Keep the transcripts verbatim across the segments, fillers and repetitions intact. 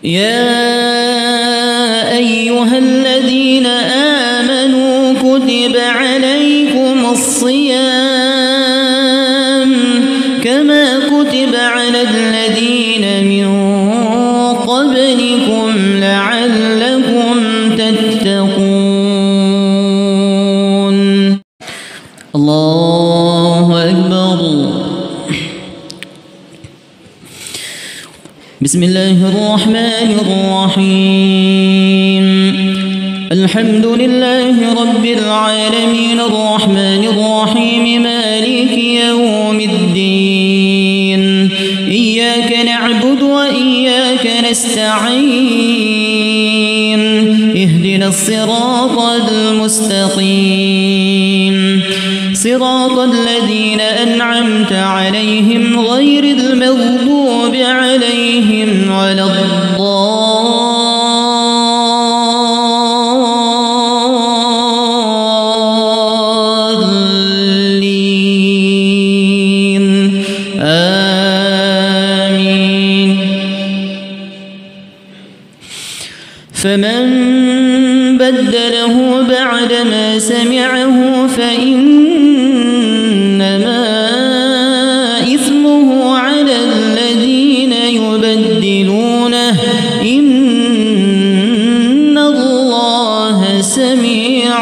يا أيها الذين آمنوا كتب عليكم الصيام كما كتب على الذين من قبلكم لعلكم تتقون. الله أكبر. بسم الله الرحمن الرحيم. الحمد لله رب العالمين الرحمن الرحيم مالك يوم الدين. إياك نعبد وإياك نستعين. اهدنا الصراط المستقيم صراط الذين أنعمت عليهم غير المغضوب عليهم ولا الضالين. آمين. فمن بدله بعدما سمعه فإنما إثمه على الذين يبدلونه إن الله سميع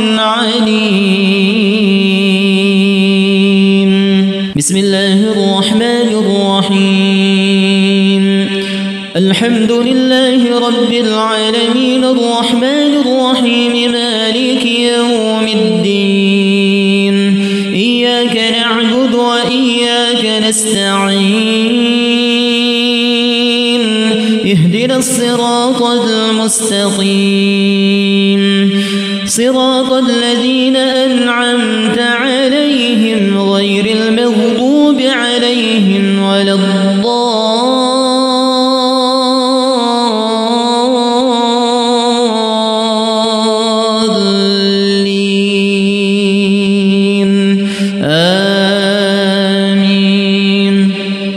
عليم. بسم الله الرحمن الرحيم. الحمد لله رب العالمين الرحمن الرحيم مالك يوم الدين. إياك نعبد وإياك نستعين. اهدنا الصراط المستقيم صراط الذين أنعمت عليهم غير المغضوب عليهم ولا الضالين. آمين.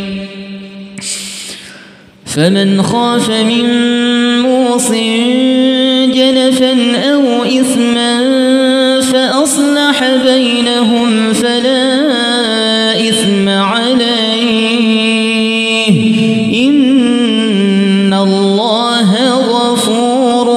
فمن خاف من موص جنفا أو إثما فأصلح بينهم فلا إثم عليه إن الله غفور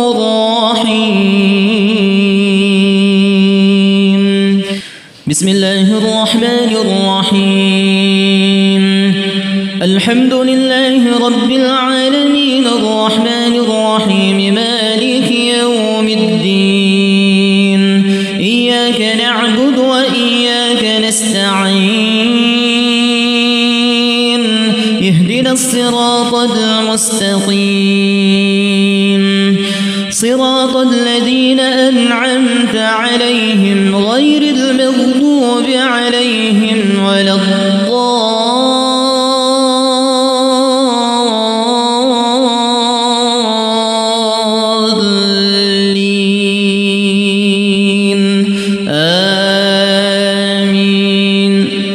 رحيم. بسم الله الرحمن الرحيم. الحمد لله رب العالمين الرحمن الرحيم مالك يوم الدين. إياك نعبد وإياك نستعين. اهدنا الصراط المستقيم صراط الذين أنعمت عليهم غير المغضوب عليهم ولا الضالين. آمين.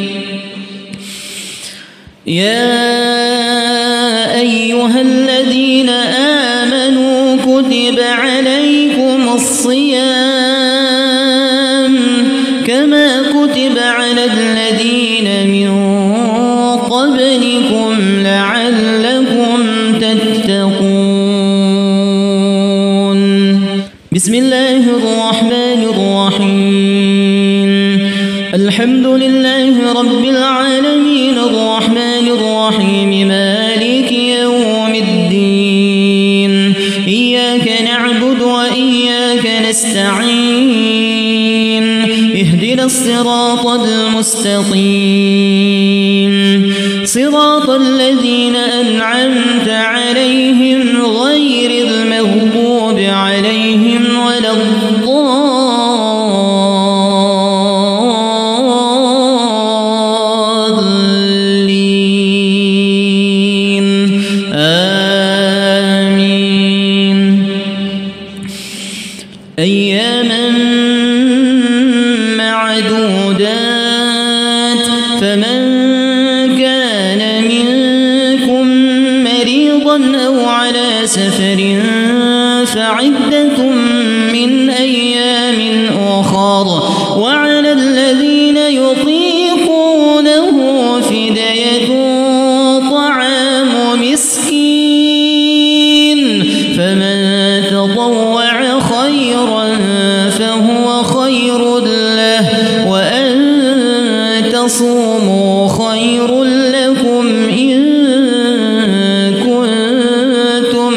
يا أيها الذين آمنوا كتب عليكم الصيام كما كتب على الذين من قبلكم لعلكم تتقون. بسم الله الرحمن الرحيم. الحمد لله رب العالمين الرحمن الرحيم مالك يوم الدين. إياك نعبد وإياك نستعين. اهدنا الصراط المستقيم صراط الذين أنعمت عليهم غير المغضوب عليهم ولا الضالين. آمين. أياما معدودات فمن كان منكم مريضا أو على سفر فعدة من أيام أخر وعلى الذين يطيقونه فدية طعام مسكين فمن تطوع خيرا فهو خير له وأن تصوموا خير لكم إن كنتم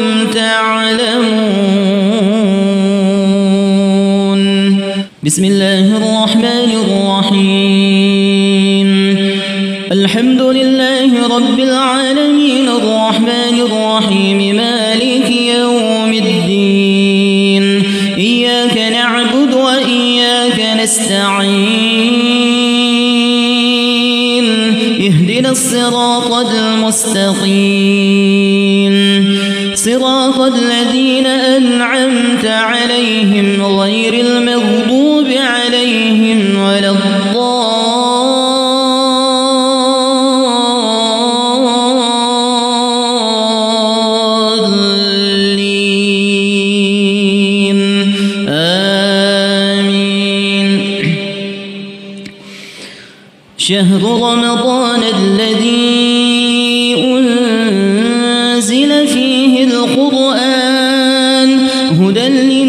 تعلمون. بسم الله الرحمن الرحيم. الحمد لله رب العالمين الرحمن الرحيم مالك يوم الدين إياك نعبد وإياك نستعين اهدنا الصراط المستقيم صراط الذين أنعمت عليهم غير المغضوب عليهم ولا الضالين آمين. شهر رمضان الذي أنزل فيه القرآن هدى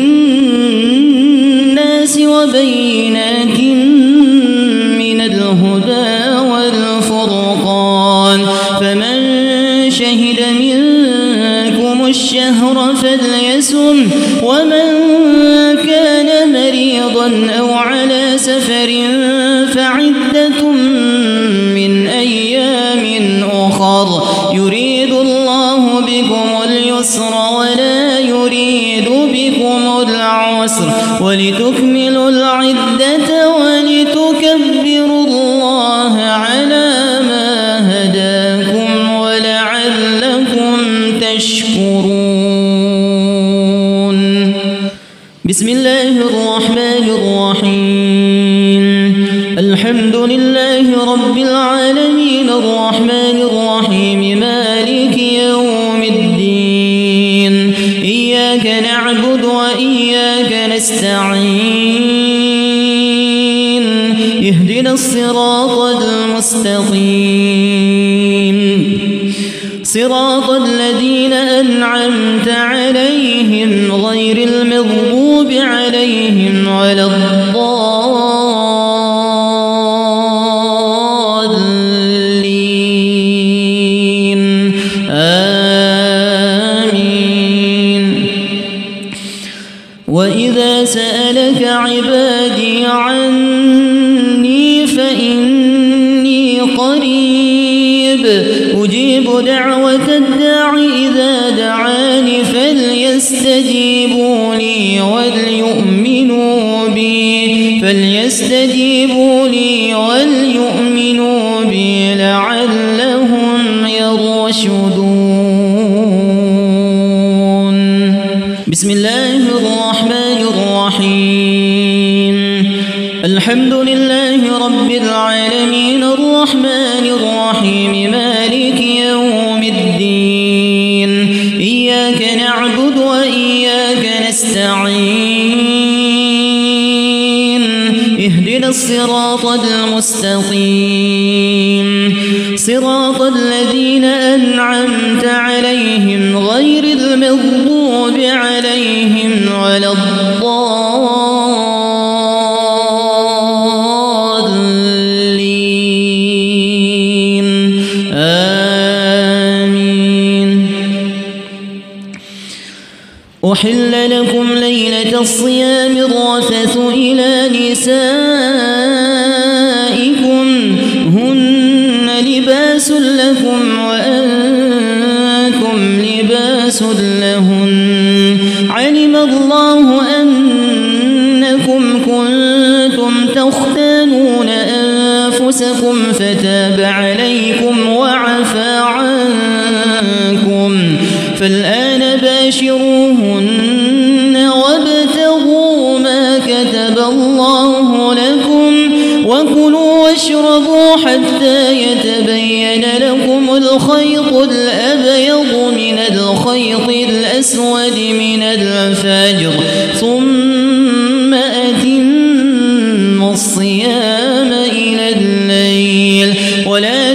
للناس وبينات من الهدى والفرقان فمن شهد منكم الشهر فليصم ومن كان مريضا أو على سفر فعدة من أيام أخر يريد الله بكم اليسر ولا يريد بكم العسر ولتكملوا العدة ولتكبروا الله على ما هداكم ولعلكم تشكرون. بسم الله الرحمن الرحيم. الحمد لله رب العالمين الرحمن الرحيم مالك يوم الدين إياك نعبد وإياك نستعين اهدنا الصراط المستقيم صراط الذين أنعمت عليهم غير المغضوب عليهم ولا الضالين آمين. وإذا سألك عبادي عني فإني قريب أجيب دعوة الداع إذا دعاني فليستجيبوا لي وليؤمنوا بي فليستجيبوا لي وليؤمنوا بي لعلهم يرشدون. بسم الله الرحمن الرحيم. الحمد لله رب العالمين الرحمن الرحيم مالك يوم الدين إياك نعبد وإياك نستعين اهدنا الصراط المستقيم صراط الذين أنعمت عليهم غير المغضوب عليهم ولا الضالين آمين. أحل لكم ليلة الصيام الرفث إلى نسائكم هن لباس لكم وأنتم لباس لهن علم الله أنكم كنتم تختانون أنفسكم فتاب عليكم وعفى عنكم فالآن باشروهن وابتغوا ما كتب الله لكم وكلوا واشربوا حتى يتبين لكم الخيط الأبيض من الخيط الأسود من الفجر ثم أتموا الصيام إلى الليل ولا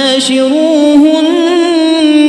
تباشروهن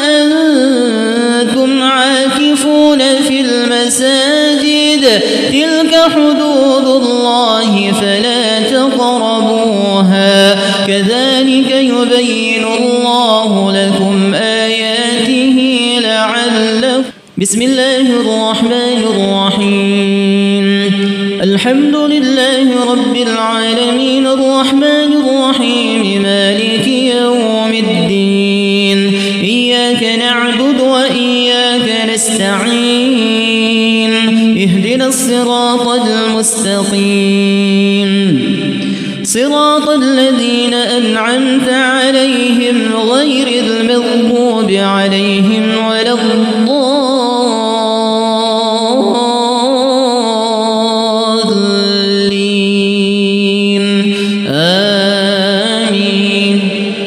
وأنتم عاكفون في المساجد تلك حدود الله فلا تقربوها كذلك يبين الله لكم آياته لعلكم بسم الله الرحمن الرحيم الحمد لله رب العالمين الرحمن الرحيم مالك يوم الدين إياك نعبد وإياك نستعين اهدنا الصراط المستقيم صراط الذين أنعمت عليهم غير المغضوب عليهم ولا الضالين آمين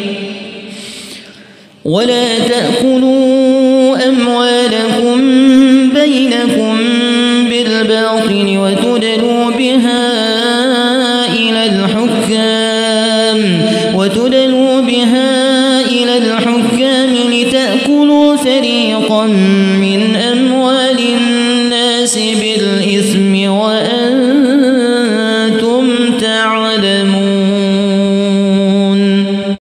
ولا تأكلوا أموالكم بينكم بالباطل وتدلوا بها إلى الحكام وتدلوا بها إلى الحكام لتأكلوا فريقا من